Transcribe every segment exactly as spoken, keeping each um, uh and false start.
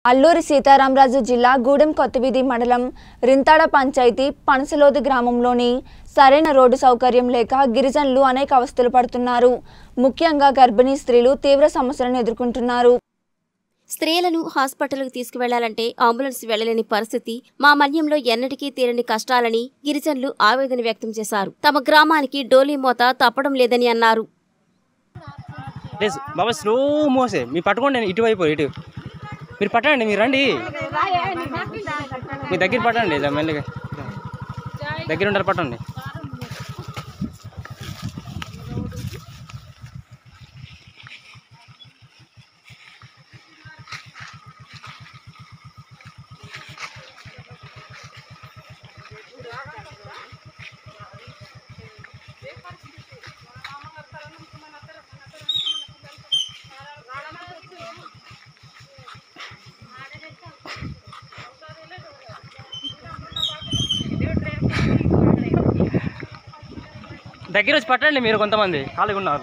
అల్లూరి సీతారామరాజు జిల్లా గూడెం కొత్తవీధి మండలం రింతాడ పంచాయతీ పనసలోది గ్రామంలోని సరైన రోడ్డు సౌకర్యం లేక గిరిజనులు అనేక అవస్థలు పడుతున్నారు. ముఖ్యంగా గర్భిణీ స్త్రీలు తీవ్ర సమస్యలను ఎదుర్కొంటున్నారు. స్త్రీలను హాస్పిటల్కు తీసుకువెళ్లాలంటే అంబులెన్స్ వెళ్లలేని పరిస్థితి మా మన్యంలో ఎన్నటికీ తీరని కష్టాలని గిరిజనులు ఆవేదన వ్యక్తం చేశారు. తమ గ్రామానికి డోలీ మోత తప్పడం లేదని అన్నారు. బాబా స్లో మోసే మీ పట్టుకోండి, ఇటువైపు ఇటు మీరు పట్టండి, మీరు రండి, మీ దగ్గర పట్టండి, మెల్లిగా దగ్గర ఉంటారు, పట్టండి. దగ్గర వచ్చి పట్టండి, మీరు కొంతమంది ఖాళీగా ఉన్నారు.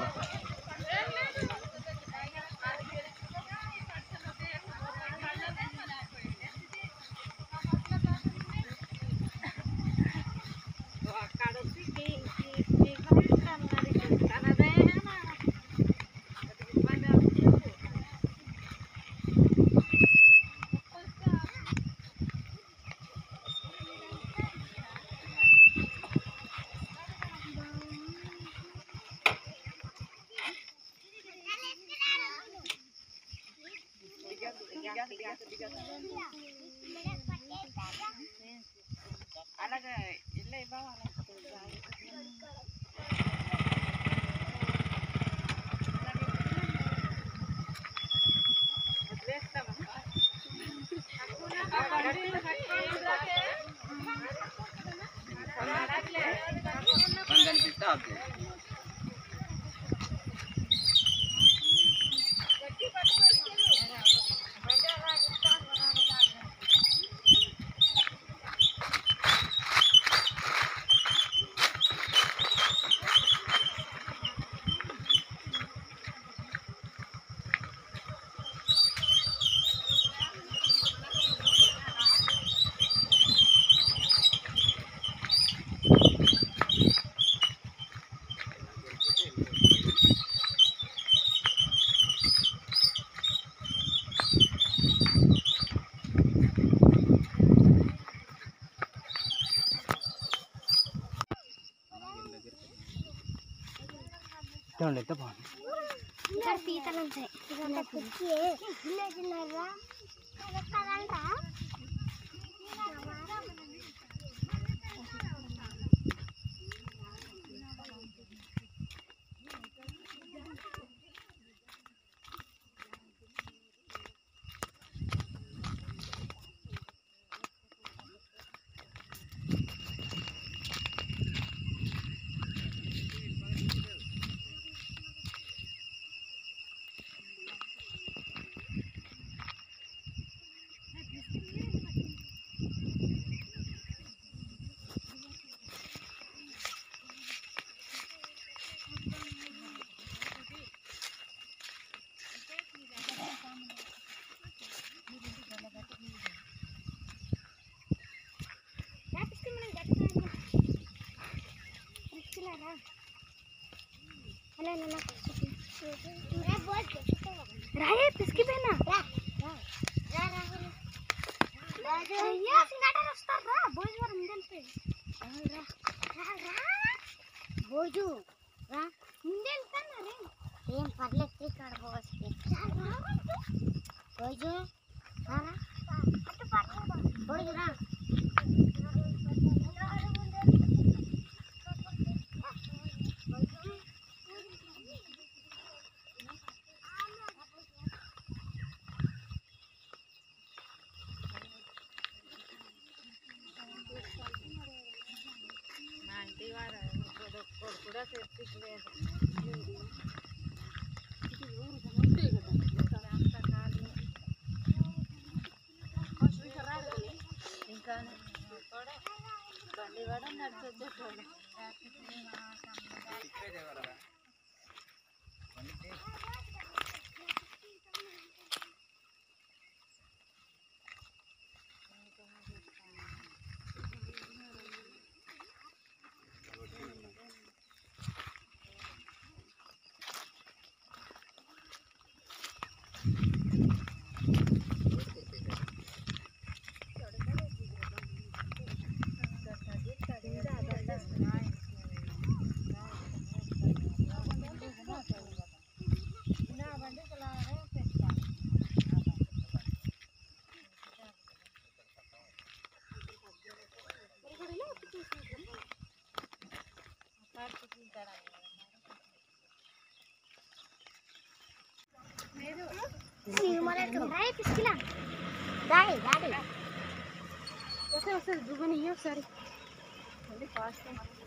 ఎంత బాగుంది. राये पिसकी बेना रा रा रा या सिंगाटा रस्ता रा बोज वर मुंडन पे रा रा रा बोजू रा मुंडन कन रे ఏం పర్లేదు ఇక్కడ బోస్ కి बोजू రా రా అటు పర్లేదు बोजू రా సినిమాలో రాయి పిసికిలా దాడి దాడి వస్తే వస్తుంది దువ్వని ఒకసారి ఫాస్ట్